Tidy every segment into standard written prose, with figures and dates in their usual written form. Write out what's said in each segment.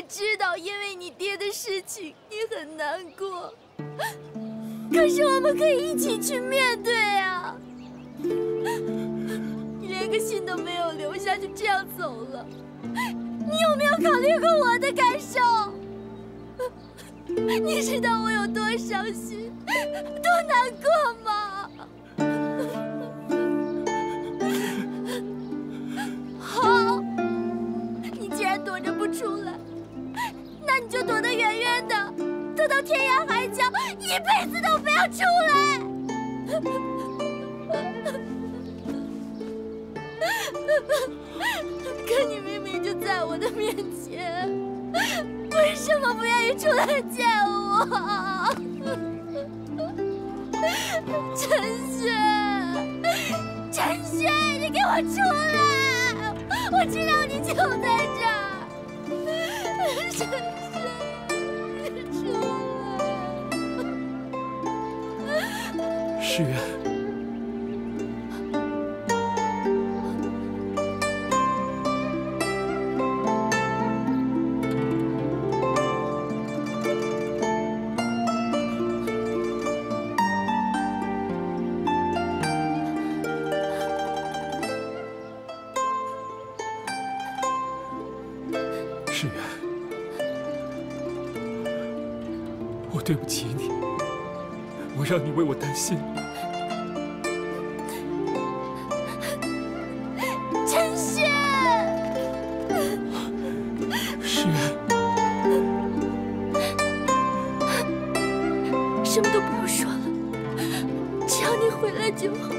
知道，因为你爹的事情，你很难过。可是我们可以一起去面对啊！你连个信都没有留下，就这样走了，你有没有考虑过我的感受？你知道我有多伤心、多难过吗？好，你既然躲着不出来，那你就躲得远远的，躲到天涯海角，一辈子都不要出来。可你明明就在我的面前，为什么不愿意出来见我？陈雪，陈雪，你给我出来！我知道你就在这儿。陈雪，你出来！ 世源。 世源，我对不起你，我让你为我担心。 陈雪， 世源， 什么都不用说了，只要你回来就好。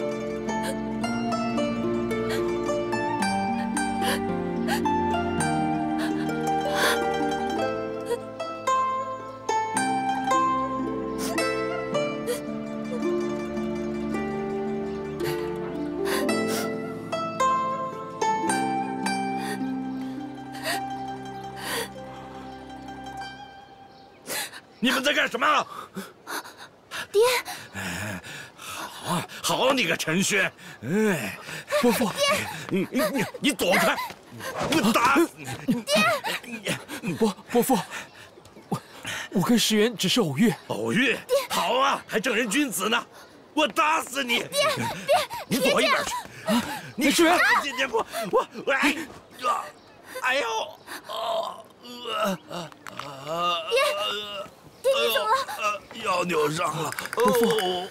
你们在干什么？ 爹， 好你个陈轩，哎， 伯父， 你躲开，我打死你！ 爹，伯父，我跟石原只是偶遇。 偶遇？好啊，还正人君子呢！我打死你！ 爹， 你躲一边去！ 你石原， 今天我哎呦， 爹，你怎么了？ 腰扭伤了。 伯父。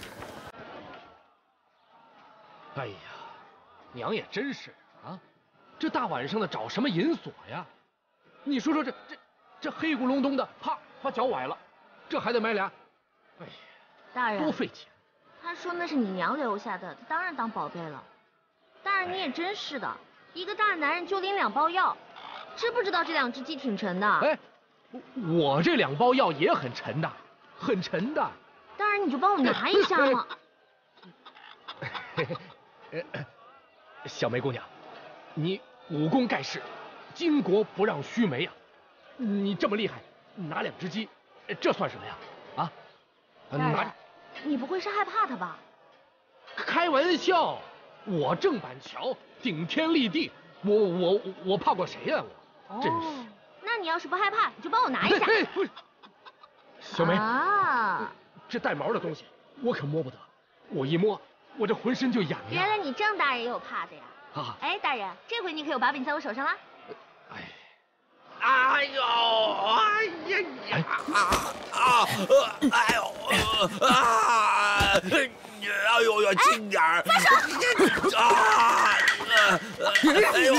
哎呀，娘也真是啊，这大晚上的找什么银锁呀？你说说这黑咕隆咚的，啪把脚崴了，这还得买俩。哎呀， 大人多费钱。 他说那是你娘留下的，他当然当宝贝了。大人你也真是的，一个大男人就拎2包药，知不知道这2只鸡挺沉的？ 哎，我这2包药也很沉的，很沉的。 大人你就帮我拿一下嘛。 小梅姑娘，你武功盖世，巾帼不让须眉啊！你这么厉害，拿2只鸡，这算什么呀？啊？ 大人，你不会是害怕他吧？ 开玩笑，我郑板桥顶天立地，我怕过谁呀？我真是。 那你要是不害怕，你就帮我拿一下。 不是，小梅啊， 这带毛的东西我可摸不得，我一摸我这浑身就痒痒。 原来你郑大人也有怕的呀？ 啊！ 哎，大人，这回你可有把柄在我手上啦。 哎呦，哎呀呀哎呦哎呦要轻点儿！啊！哎呦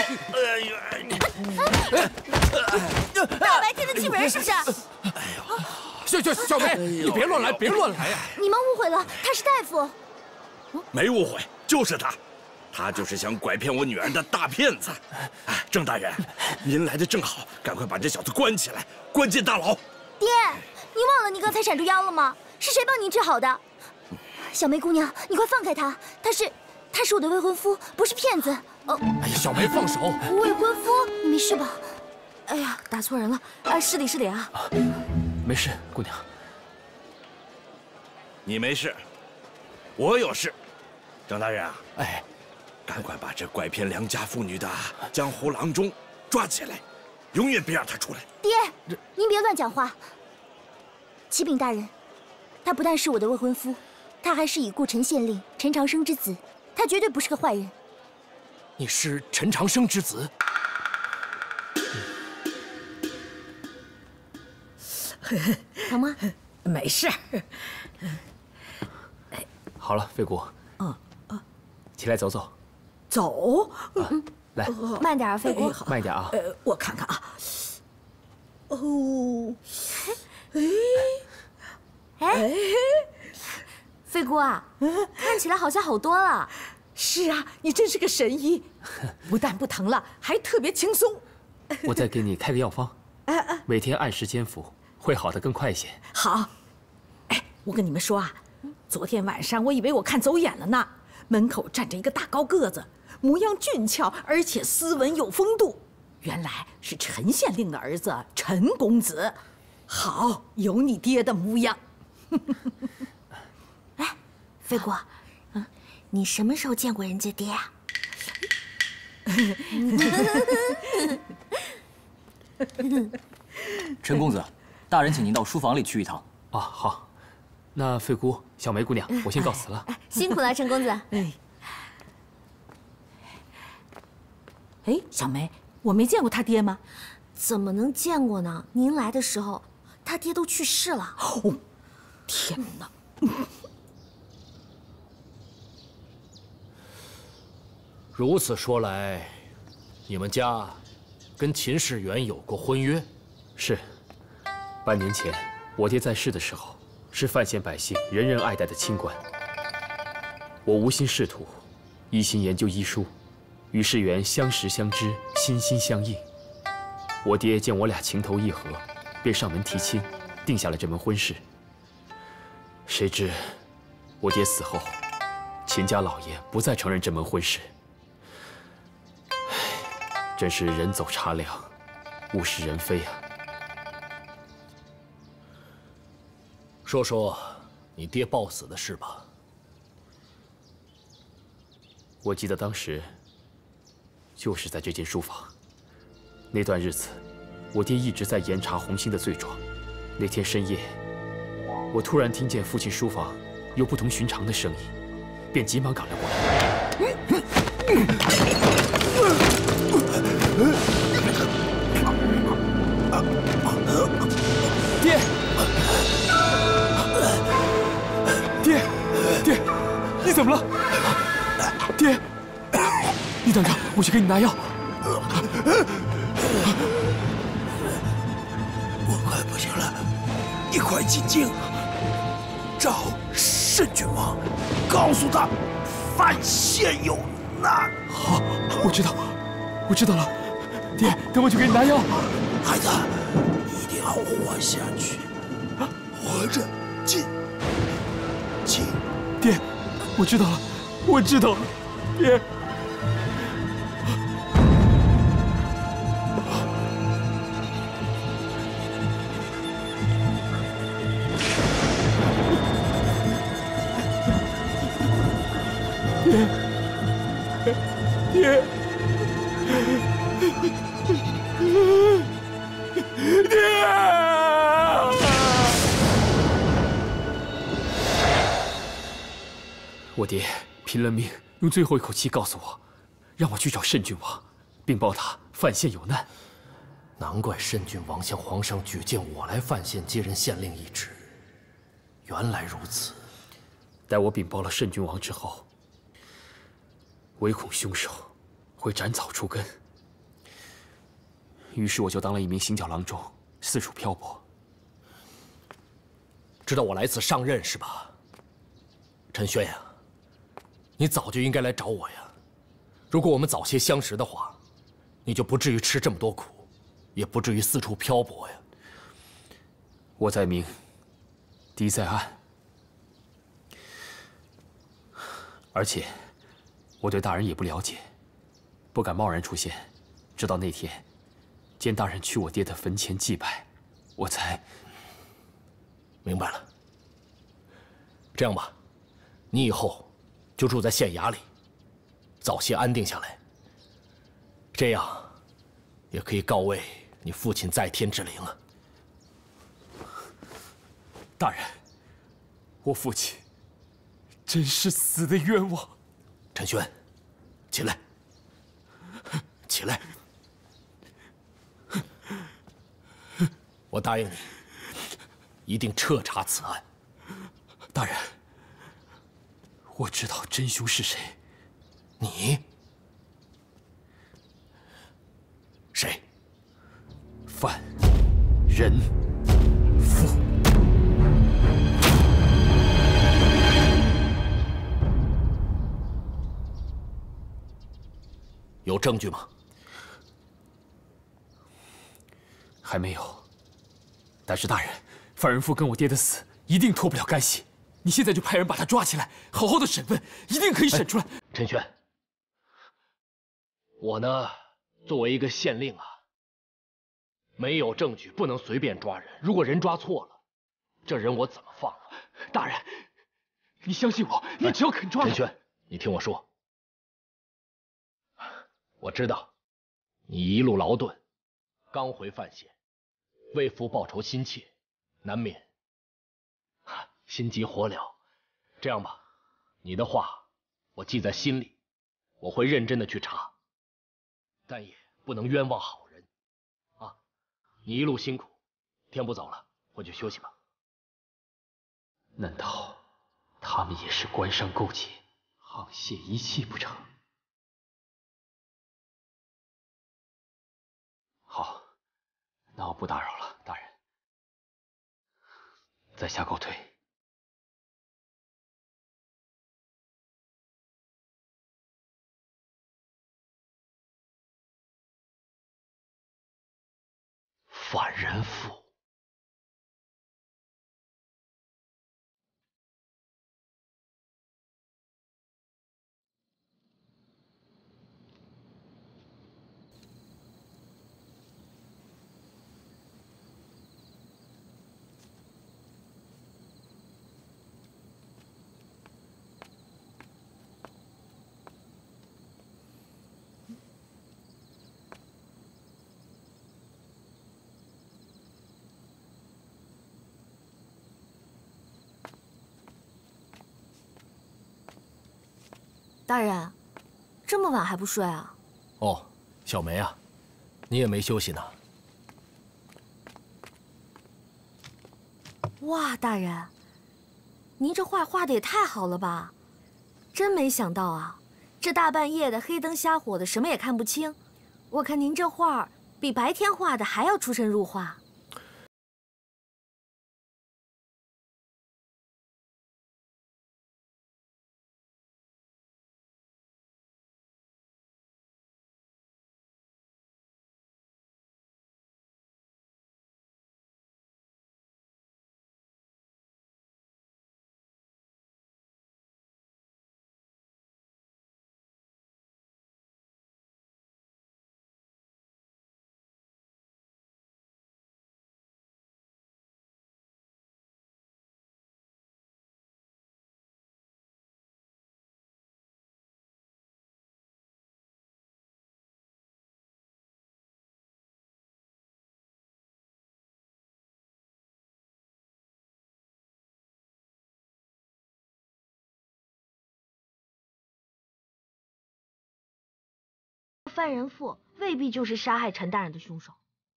大白天的欺负人是不是？ 哎呦，小梅，你别乱来，别乱来呀！ 你们误会了，他是大夫。 没误会，就是他。他就是想拐骗我女儿的大骗子。哎，郑大人，您来的正好，赶快把这小子关起来，关进大牢。 爹，你忘了你刚才闪住腰了吗？是谁帮您治好的？小梅姑娘，你快放开他，他是我的未婚夫，不是骗子。哦， 哎呀，小梅放手！ 未婚夫，你没事吧？哎呀，打错人了，失礼啊！ 没事，姑娘。 你没事，我有事。郑大人啊， 哎。 赶快把这拐骗良家妇女的江湖郎中抓起来， 永远别让他出来。 爹，您别乱讲话。启禀大人，他不但是我的未婚夫，他还是已故陈县令陈长生之子，他绝对不是个坏人。 你是陈长生之子？ 疼吗？ 没事。 好了，费姑，起来走走。 走。 来， 慢点啊，费姑。 慢一点啊。 我看看啊。哦， 哎，费姑啊，看起来好像好多了。 是啊，你真是个神医，不但不疼了，还特别轻松。 我再给你开个药方，每天按时煎服，会好得更快一些。 好。哎，我跟你们说啊，昨天晚上我以为我看走眼了呢，门口站着一个大高个子，模样俊俏，而且斯文有风度。原来是陈县令的儿子陈公子，好，有你爹的模样。 哎，费姑，你什么时候见过人家爹啊？ 陈公子，大人请您到书房里去一趟。 啊，好。那费姑、小梅姑娘，我先告辞了。 辛苦了，陈公子。 哎，小梅，我没见过他爹吗？ 怎么能见过呢？您来的时候，他爹都去世了。 哦，天哪！ 如此说来，你们家跟秦世元有过婚约？ 是，半年前我爹在世的时候，是范县百姓人人爱戴的清官。我无心仕途，一心研究医书，与世元相识相知，心心相印。我爹见我俩情投意合，便上门提亲，定下了这门婚事。谁知我爹死后，秦家老爷不再承认这门婚事。真是人走茶凉，物是人非啊！ 说说你爹暴死的事吧。 我记得当时就是在这间书房。那段日子，我爹一直在严查红星的罪状。那天深夜，我突然听见父亲书房有不同寻常的声音，便急忙赶了过来。爹！爹！你怎么了？爹！你等着，我去给你拿药。 我快不行了，你快进京，找慎郡王，告诉他范县有难。 好，我知道了。爹，等我去给你拿药。 孩子，一定要活下去，活着进。 爹，我知道了，爹。爹！我爹拼了命，用最后一口气告诉我，让我去找慎郡王，并报他范县有难。 难怪慎郡王向皇上举荐我来范县接任县令一职。原来如此。 待我禀报了慎郡王之后，唯恐凶手会斩草除根，于是我就当了一名行脚郎中，四处漂泊。 知道我来此上任是吧？陈轩呀，你早就应该来找我呀。如果我们早些相识的话，你就不至于吃这么多苦，也不至于四处漂泊呀。 我在明，敌在暗，而且我对大人也不了解，不敢贸然出现。直到那天，见大人去我爹的坟前祭拜，我才明白了。这样吧，你以后就住在县衙里，早些安定下来，这样也可以告慰你父亲在天之灵了。 大人，我父亲真是死的冤枉。 陈轩，起来，起来！我答应你，一定彻查此案。 大人，我知道真凶是谁。 你？谁？ 范仁富。 有证据吗？ 还没有。但是大人，范仁富跟我爹的死一定脱不了干系。你现在就派人把他抓起来，好好的审问，一定可以审出来。 陈轩，我呢，作为一个县令啊，没有证据不能随便抓人。如果人抓错了，这人我怎么放啊？ 大人，你相信我，你只要肯抓。 陈轩，你听我说，我知道你一路劳顿，刚回范县，为父报仇心切，难免心急火燎。这样吧，你的话我记在心里，我会认真的去查，但也不能冤枉好人啊！你一路辛苦，天不早了，回去休息吧。 难道他们也是官商勾结，沆瀣一气不成？好，那我不打扰了，大人。在下告退。 范仁富。 大人，这么晚还不睡啊？ 哦，小梅啊，你也没休息呢。 哇，大人，您这画画的也太好了吧！真没想到啊，这大半夜的黑灯瞎火的，什么也看不清。我看您这画比白天画的还要出神入化。范仁富未必就是杀害陈大人的凶手。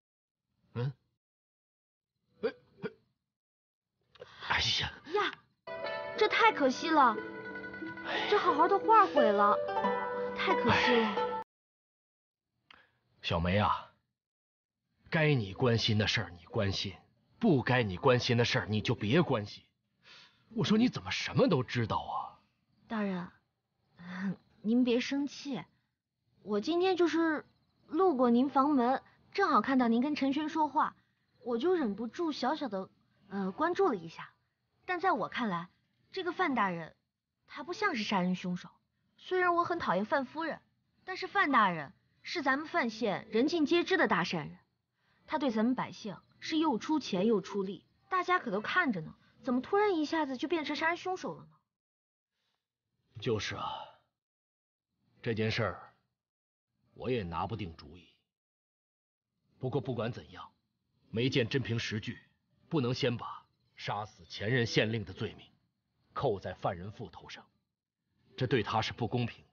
哎呀呀，这太可惜了，这好好的画毁了，太可惜了。 小梅啊，该你关心的事儿你关心，不该你关心的事儿你就别关心。我说你怎么什么都知道啊？ 大人，您别生气，我今天就是路过您房门，正好看到您跟陈轩说话，我就忍不住小小的关注了一下。但在我看来，这个范大人他不像是杀人凶手。虽然我很讨厌范夫人，但是范大人是咱们范县人尽皆知的大善人，他对咱们百姓是又出钱又出力，大家可都看着呢，怎么突然一下子就变成杀人凶手了呢？ 就是啊，这件事儿我也拿不定主意。 不过不管怎样，没见真凭实据，不能先把杀死前任县令的罪名扣在犯人父头上，这对他是不公平的。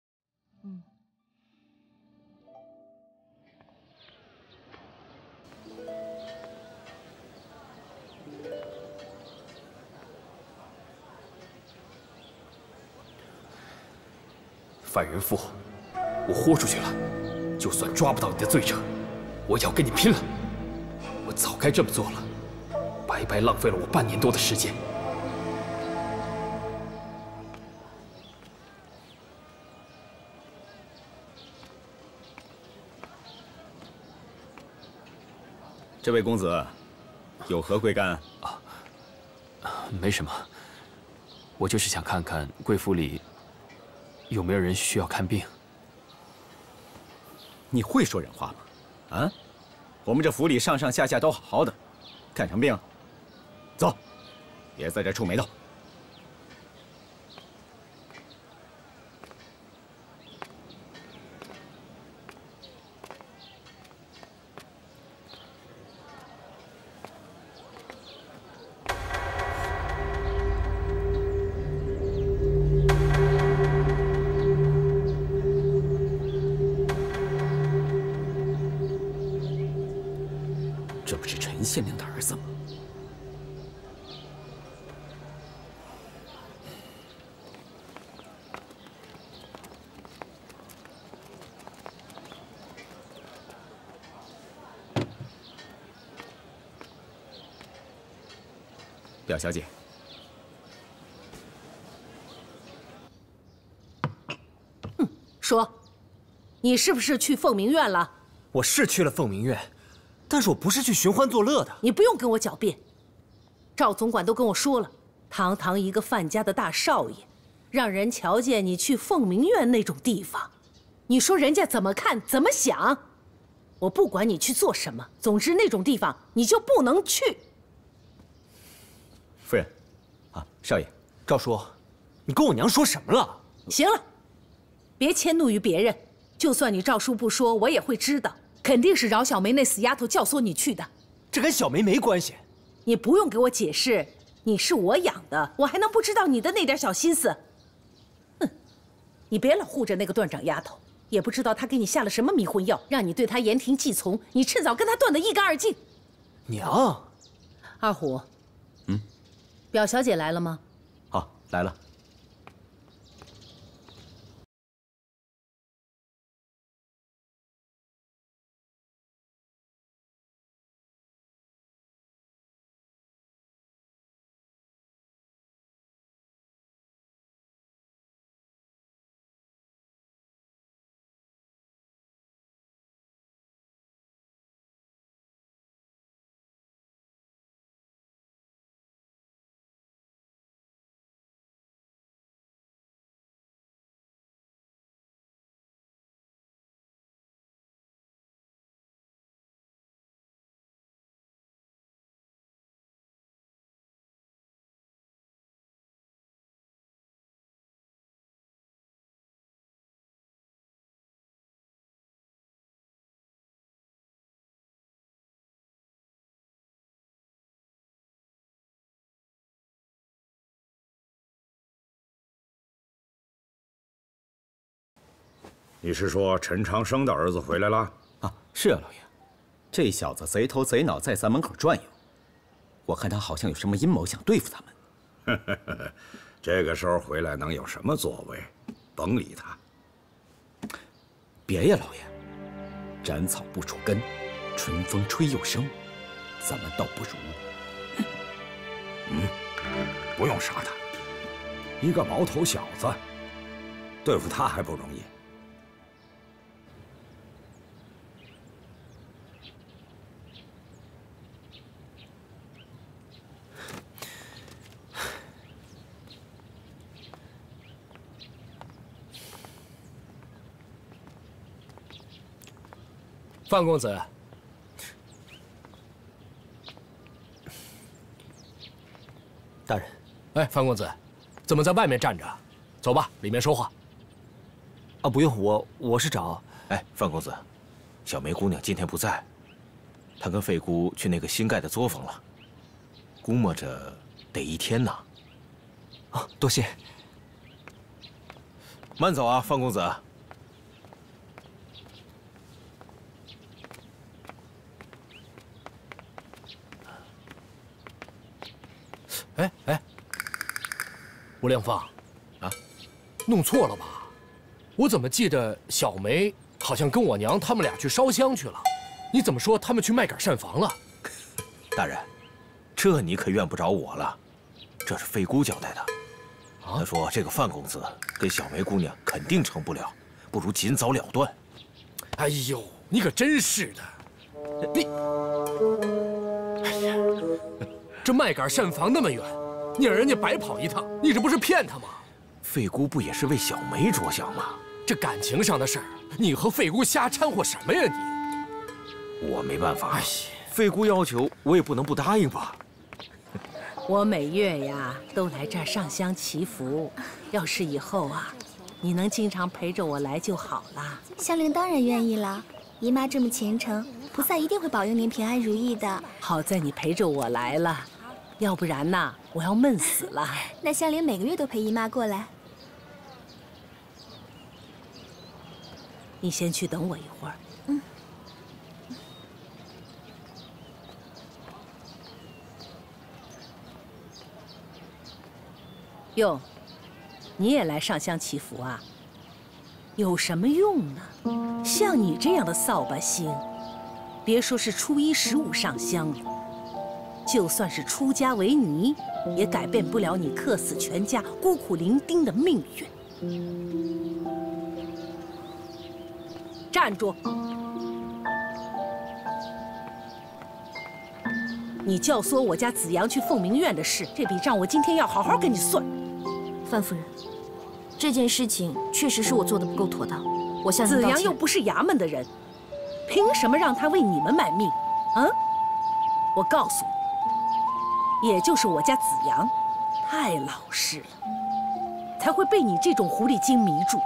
犯人父，我豁出去了，就算抓不到你的罪证，我也要跟你拼了！我早该这么做了，白白浪费了我半年多的时间。 这位公子，有何贵干？ 没什么，我就是想看看贵府里有没有人需要看病。 你会说人话吗？啊，我们这府里上上下下都好好的，看什么病？走，别在这触眉头。这不是陈县令的儿子吗？表小姐， 说，你是不是去凤鸣院了？ 我是去了凤鸣院。但是我不是去寻欢作乐的。 你不用跟我狡辩，赵总管都跟我说了，堂堂一个范家的大少爷，让人瞧见你去凤鸣院那种地方，你说人家怎么看怎么想？我不管你去做什么，总之那种地方你就不能去。 夫人，啊，少爷， 赵叔，你跟我娘说什么了？ 行了，别迁怒于别人，就算你赵叔不说，我也会知道。肯定是饶小梅那死丫头教唆你去的， 这跟小梅没关系。 你不用给我解释，你是我养的，我还能不知道你的那点小心思？哼，你别老护着那个段长丫头，也不知道她给你下了什么迷魂药，让你对她言听计从，你趁早跟她断得一干二净。 娘， 二虎，表小姐来了吗？ 好，来了。 你是说陈长生的儿子回来了？ 啊，是啊，老爷，这小子贼头贼脑在咱门口转悠，我看他好像有什么阴谋想对付咱们。 这个时候回来能有什么作为？甭理他。 别呀，老爷，斩草不除根，春风吹又生，咱们倒不如…… 不用杀他，一个毛头小子，对付他还不容易。 范公子， 大人， 哎，范公子，怎么在外面站着？走吧，里面说话。 啊，不用，我是找…… 哎，范公子，小梅姑娘今天不在， 他跟费姑去那个新盖的作坊了，估摸着得1天呢。 啊，多谢。 慢走啊，范公子。 哎，吴良芳， 啊， 弄错了吧？我怎么记得小梅好像跟我娘他们俩去烧香去了？你怎么说他们去麦秆膳房了？ 大人，这你可怨不着我了，这是费姑交代的。他说这个范公子跟小梅姑娘肯定成不了，不如尽早了断。 哎呦，你可真是的，你，哎呀，这麦秆膳房那么远，你让人家白跑一趟，你这不是骗他吗？ 费姑不也是为小梅着想吗？ 这感情上的事儿，你和费姑瞎掺和什么呀你？ 我没办法，哎呀，费姑要求我也不能不答应吧。 我每月呀都来这儿上香祈福，要是以后啊，你能经常陪着我来就好了。 香菱当然愿意了，姨妈这么虔诚，菩萨一定会保佑您平安如意的。 好在你陪着我来了，要不然呐，我要闷死了。 那香菱每个月都陪姨妈过来。 你先去等我一会儿。 嗯。 哟，你也来上香祈福啊？有什么用呢？像你这样的扫把星，别说是初1、15上香了，就算是出家为尼，也改变不了你客死全家、孤苦伶仃的命运。站住！你教唆我家子阳去凤鸣院的事，这笔账我今天要好好跟你算。 范夫人，这件事情确实是我做的不够妥当，我向您道歉。 子阳又不是衙门的人，凭什么让他为你们卖命？啊！我告诉你，也就是我家子阳太老实了，才会被你这种狐狸精迷住。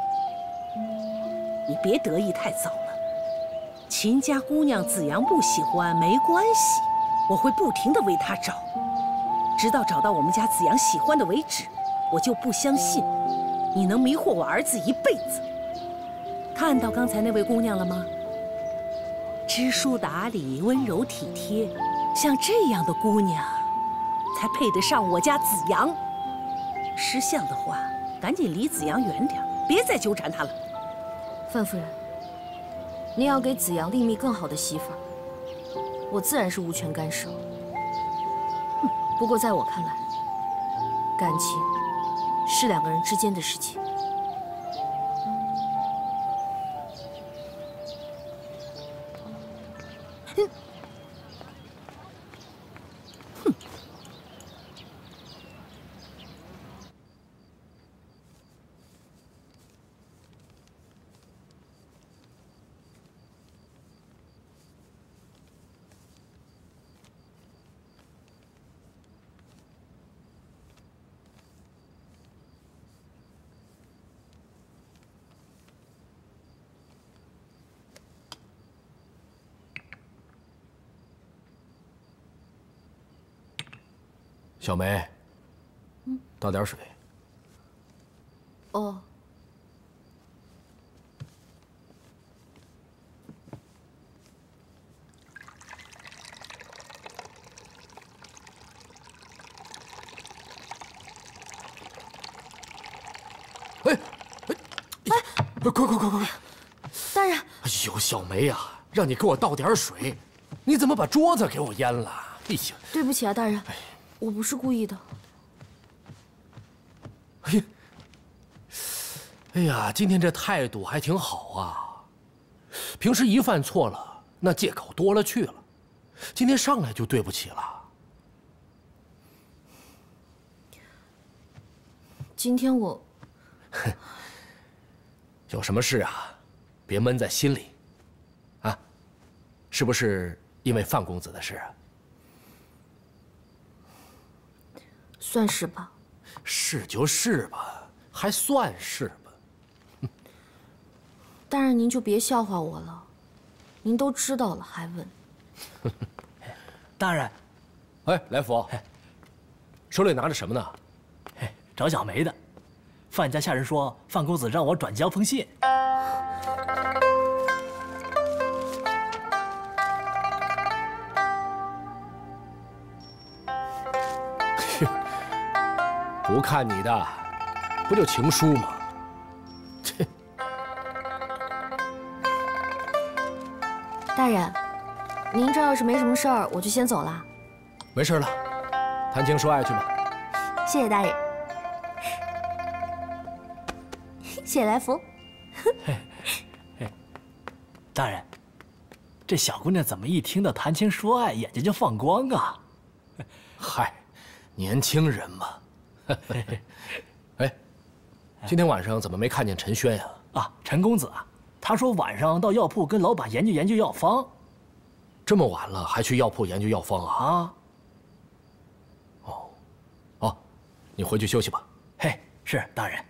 你别得意太早了，秦家姑娘子阳不喜欢没关系，我会不停地为她找，直到找到我们家子阳喜欢的为止。我就不相信你能迷惑我儿子一辈子。看到刚才那位姑娘了吗？知书达理，温柔体贴，像这样的姑娘，才配得上我家子阳。识相的话，赶紧离子阳远点，别再纠缠他了。 范夫人，您要给子阳另觅更好的媳妇儿，我自然是无权干涉。不过在我看来，感情是2个人之间的事情。 小梅，倒点水。 哦。 快！ 大人！ 哎呦，小梅呀，让你给我倒点水，你怎么把桌子给我淹了？哎呀， 对不起啊，大人，我不是故意的。 哎呀，今天这态度还挺好啊。平时一犯错了，那借口多了去了，今天上来就对不起了。 今天我， 有什么事啊，别闷在心里，啊，是不是因为范公子的事啊？ 算是吧。 是就是吧，还算是吧。 大人您就别笑话我了，您都知道了还问。 大人， 哎，来福，手里拿着什么呢？ 找小梅的。范家下人说，范公子让我转交封信。 不看你的，不就情书吗？切！ 大人，您这要是没什么事儿，我就先走了。 没事了，谈情说爱去吧。 谢谢大人。谢谢来福。 大人，这小姑娘怎么一听到谈情说爱，眼睛就放光啊？ 嗨，年轻人嘛。哎，今天晚上怎么没看见陈轩呀？ 啊，陈公子啊，他说晚上到药铺跟老板研究研究药方。 这么晚了还去药铺研究药方啊？ 啊。 哦，你回去休息吧。 嘿，是大人。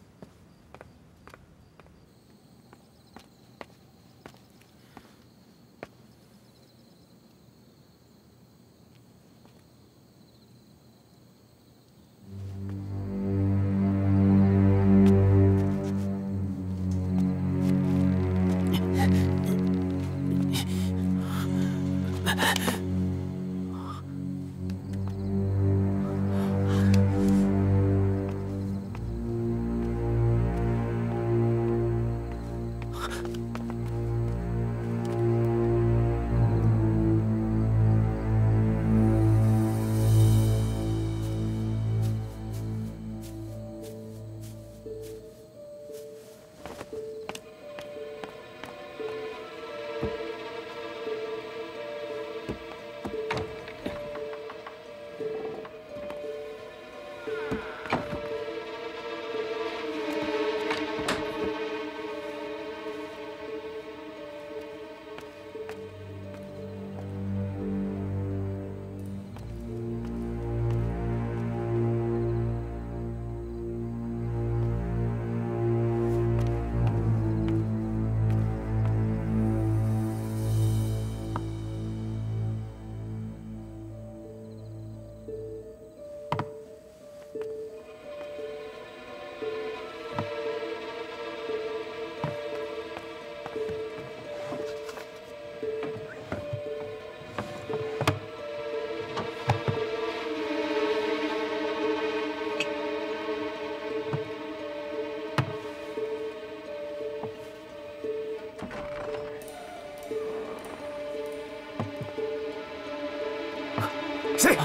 谁？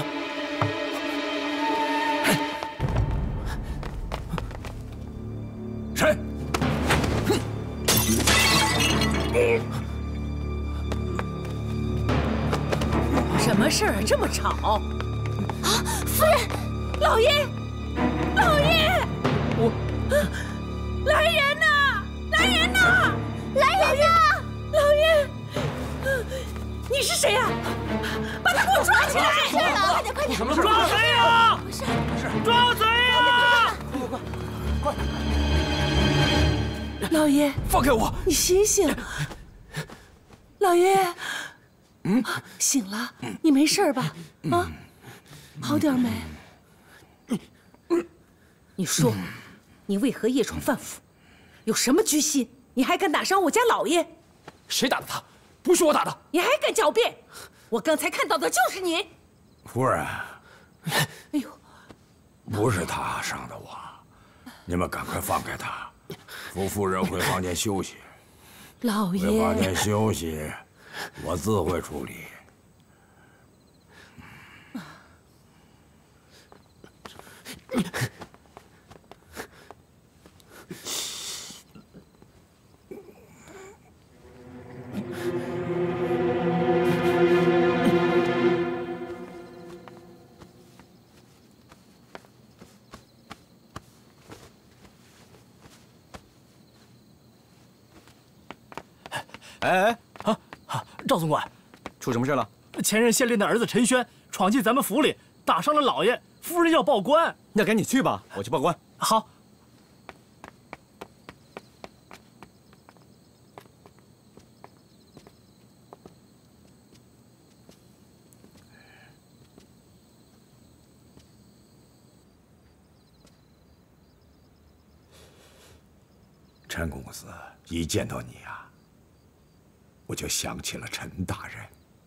谁？ 什么事儿啊？这么吵！ 啊，夫人，老爷，老爷， 来人呐！来人呐！ 来人呐！ 老爷，你是谁呀？把他给我抓起来！ 是了，快点快点！ 什么事？ 抓谁呀？ 不是， 抓谁呀？ 快！ 老爷， 放开我！ 你醒醒！老爷，醒了？你没事吧？啊，好点没？你说，你为何夜闯范府？有什么居心？你还敢打伤我家老爷？ 谁打的他？不是我打的！ 你还敢狡辩？我刚才看到的就是你。 夫人， 哎呦， 不是他伤的我，你们赶快放开他。扶夫人回房间休息。 老爷， 回房间休息，我自会处理。 哎， 赵总管， 出什么事了？ 前任县令的儿子陈轩闯进咱们府里，打伤了老爷，夫人要报官。 那赶紧去吧，我去报官。 好。 陈公子，一见到你啊，我就想起了陈大人。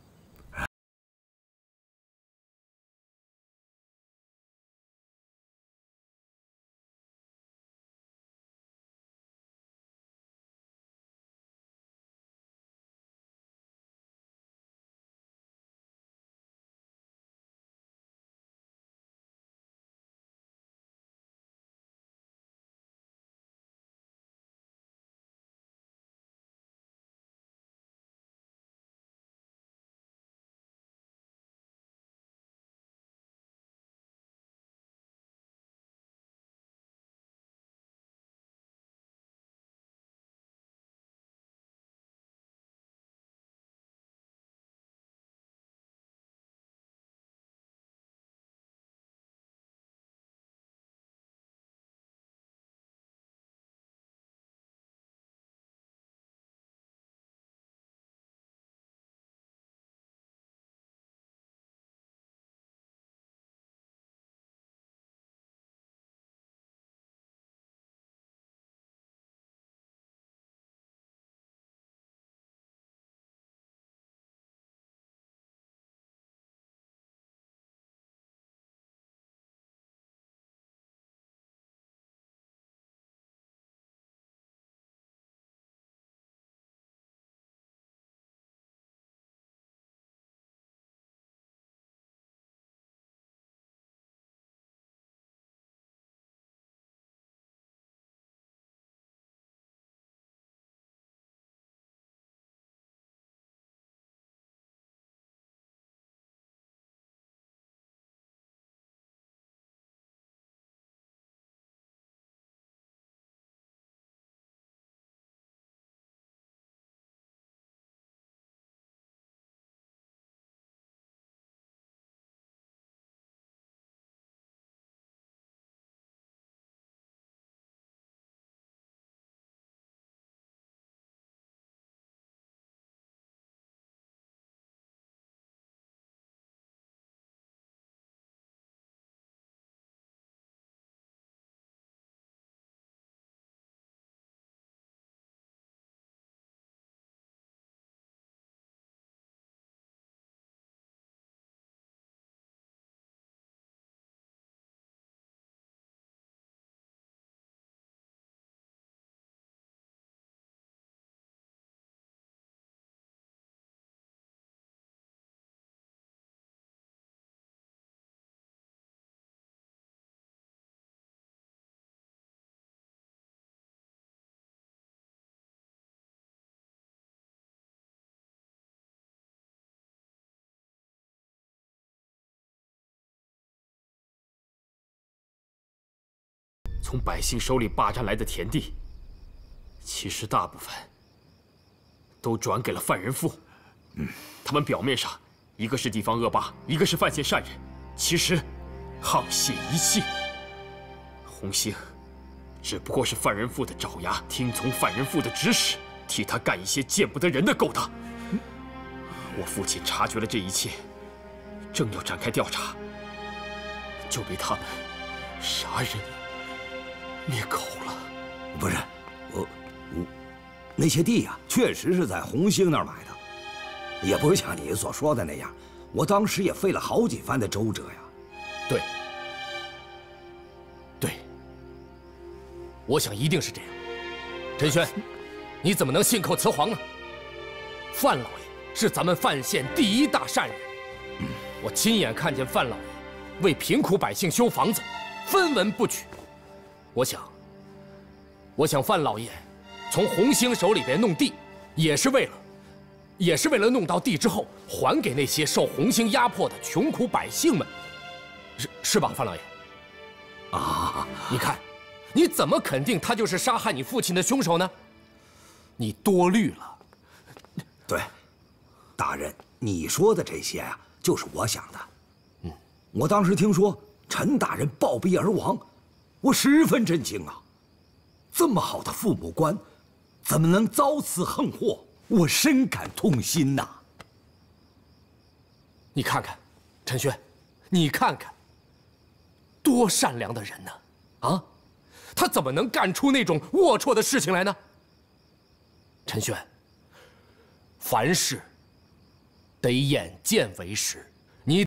从百姓手里霸占来的田地，其实大部分都转给了范仁富。他们表面上一个是地方恶霸，一个是范县善人，其实沆瀣一气。洪兴只不过是范仁富的爪牙，听从范仁富的指使，替他干一些见不得人的勾当。我父亲察觉了这一切，正要展开调查，就被他们杀人灭口了。 不是，我那些地呀，确实是在洪兴那儿买的，也不像你所说的那样。我当时也费了好几番的周折呀。 对，我想一定是这样。陈轩，你怎么能信口雌黄呢？范老爷是咱们范县第一大善人，我亲眼看见范老爷为贫苦百姓修房子，分文不取。我想范老爷从洪兴手里边弄地，也是为了弄到地之后还给那些受洪兴压迫的穷苦百姓们，是吧，范老爷？啊，你看，你怎么肯定他就是杀害你父亲的凶手呢？你多虑了。 对，大人，你说的这些呀，就是我想的。我当时听说陈大人暴毙而亡，我十分震惊啊！这么好的父母官，怎么能遭此横祸？我深感痛心呐。 你看看，陈轩，你看看，多善良的人呢！啊， 他怎么能干出那种龌龊的事情来呢？陈轩，凡事得眼见为实，你。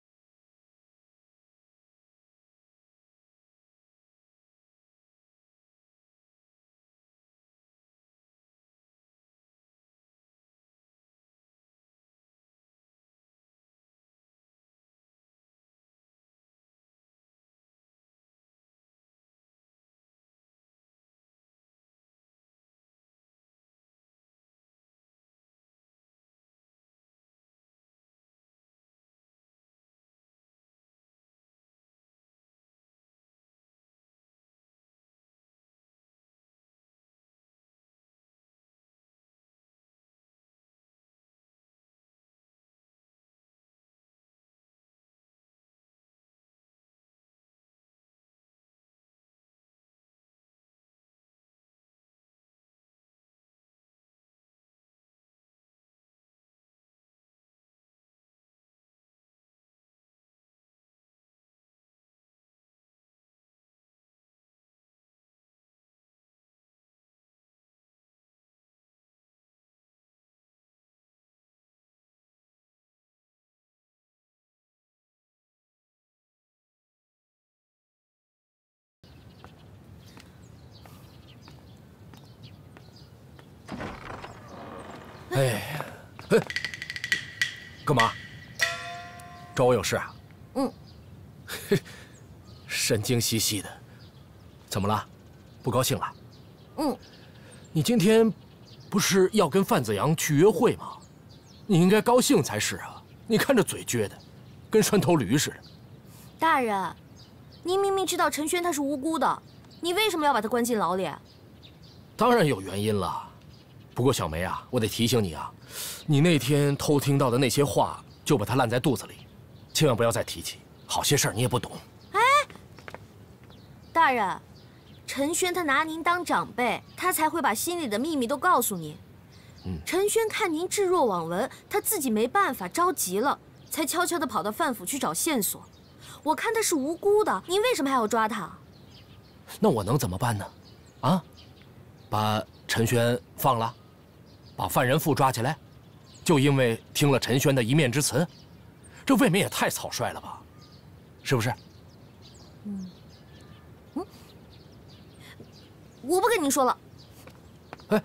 哎，干嘛？找我有事啊？ 嗯。 神经兮兮的，怎么了？不高兴了？ 嗯。 你今天不是要跟范子阳去约会吗？你应该高兴才是啊！你看这嘴撅的，跟拴头驴似的。 大人，您明明知道陈轩他是无辜的，你为什么要把他关进牢里？ 当然有原因了。 不过小梅啊，我得提醒你啊，你那天偷听到的那些话，就把它烂在肚子里，千万不要再提起。好些事儿你也不懂。 哎，大人，陈轩他拿您当长辈，他才会把心里的秘密都告诉您。陈轩看您置若罔闻，他自己没办法，着急了，才悄悄地跑到范府去找线索。我看他是无辜的，您为什么还要抓他？ 那我能怎么办呢？啊，把陈轩放了？ 把范仁富抓起来，就因为听了陈轩的一面之词，这未免也太草率了吧？是不是？ 我不跟你说了。 哎，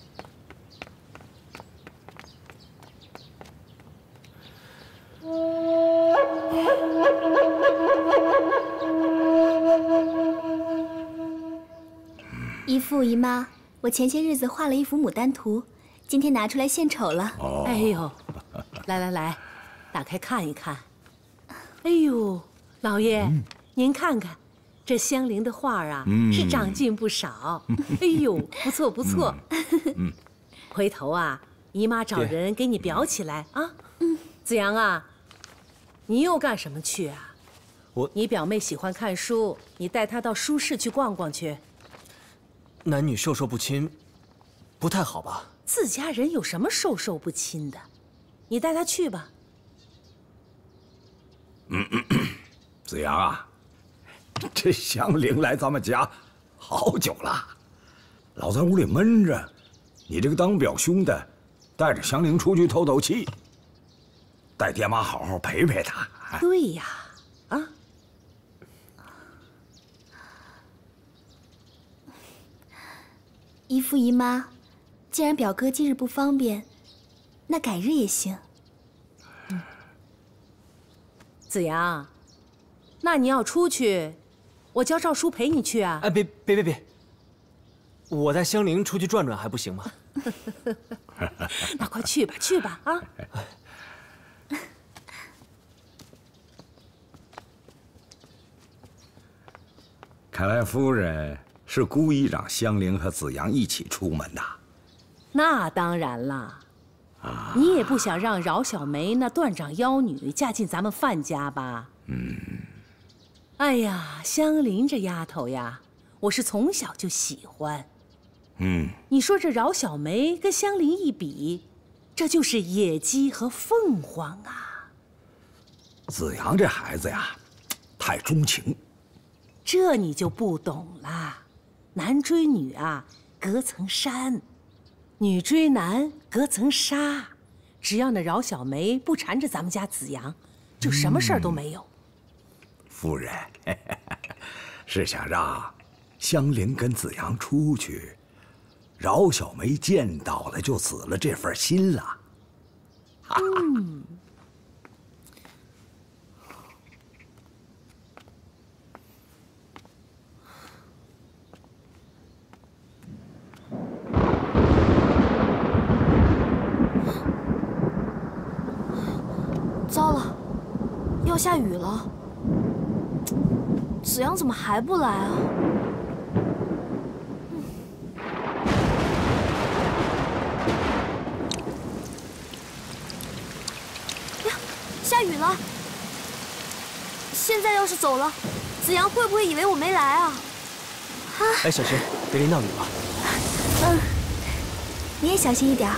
姨父姨妈，我前些日子画了一幅牡丹图。 今天拿出来献丑了。 哦，哎呦，来，打开看一看。哎呦，老爷，您看看，这香菱的画啊，是长进不少。哎呦，不错不错。回头啊，姨妈找人给你裱起来啊。子阳啊，你又干什么去啊？你表妹喜欢看书，你带她到书市去逛逛去。 男女授受不亲，不太好吧？ 自家人有什么授受不亲的？你带他去吧。 子阳啊，这香菱来咱们家好久了，老在屋里闷着，你这个当表兄的，带着香菱出去透透气，带爹妈好好陪陪她。 对呀，啊。 姨父姨妈。 既然表哥今日不方便，那改日也行。 子阳，那你要出去，我叫赵叔陪你去啊。 哎，别，我带香菱出去转转还不行吗？ 那快去吧啊！ 看来夫人是故意让香菱和子阳一起出门的。 那当然啦，你也不想让饶小梅那断掌妖女嫁进咱们范家吧？哎呀，香菱这丫头呀，我是从小就喜欢。你说这饶小梅跟香菱一比，这就是野鸡和凤凰啊。 子阳这孩子呀，太钟情， 这你就不懂了。男追女啊，隔层山；女追男，隔层纱。只要那饶小梅不缠着咱们家子阳，就什么事儿都没有。 夫人是想让香菱跟子阳出去，饶小梅见到了就死了这份心了。 糟了，要下雨了。子阳怎么还不来啊？呀，下雨了！现在要是走了，子阳会不会以为我没来啊？ 哎，小心，别淋到雨了。 嗯，你也小心一点。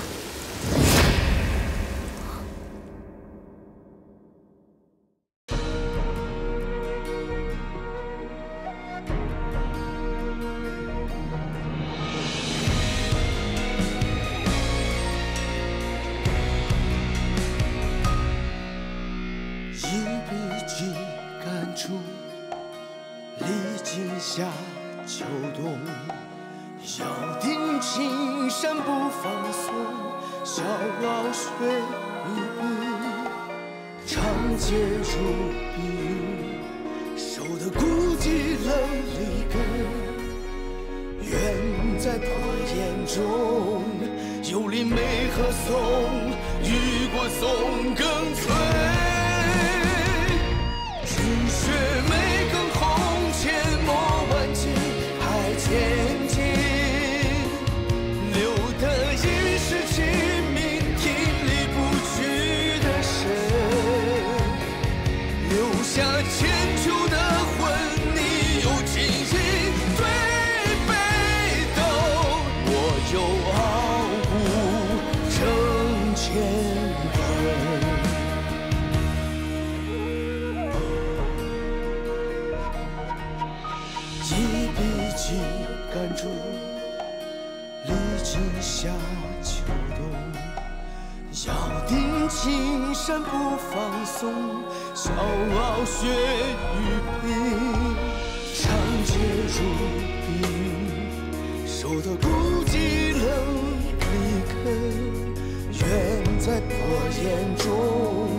夏秋冬，咬定青山不放松，笑傲雪与冰，长街如碧玉，守得孤寂冷里根，远在破岩中，游离梅和松，雨过松更翠，雨雪梅更红，阡陌万径还前进，留得一世清明，挺立不屈的身，留下千秋的魂，你有金银对北斗，我有傲骨争乾坤。一笔记赶住，历经夏秋冬，咬定青山不放松，笑傲雪与冰，长街如碧玉，守得孤寂冷里根，远在破岩中，